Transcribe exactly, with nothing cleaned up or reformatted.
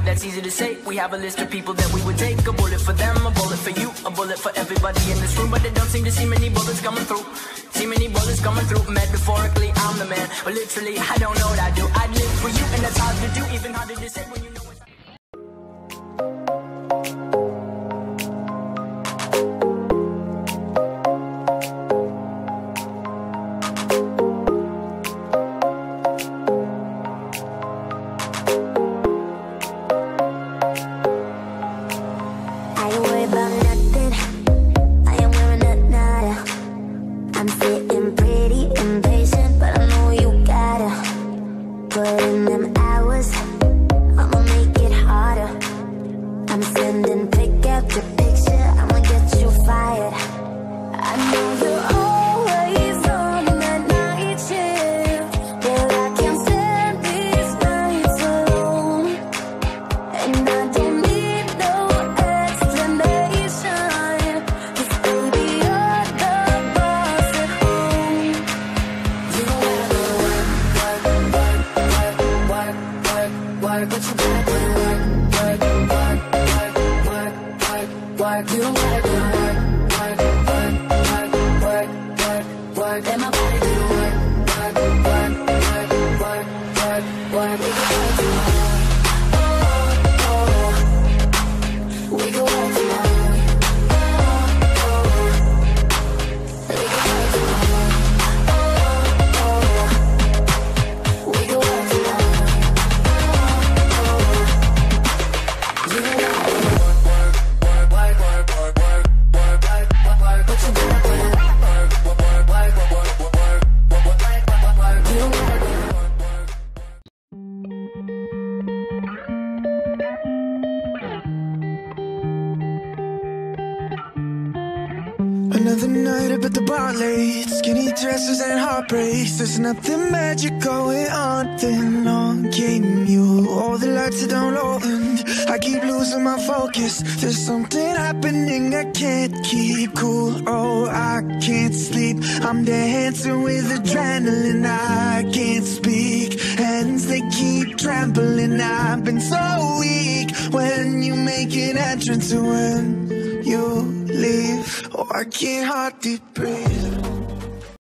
that's easy to say. We have a list of people that we would take. A bullet for them, a bullet for you, a bullet for everybody in this room. But they don't seem to see many bullets coming through. See many bullets coming through. Metaphorically, I'm the man, but literally, I don't know what I do. I'd live for you, and that's hard to do. Even harder to say when you know it's... Another night up at the bar late, skinny dresses and heartbreaks. There's nothing magic going on. Then on came you, all the lights are down low and I keep losing my focus. There's something happening, I can't keep cool. Oh, I can't sleep, I'm dancing with adrenaline. I can't speak, hands they keep trembling. I've been so weak when you make an entrance and when you leave. Oh, I can't hardly breathe.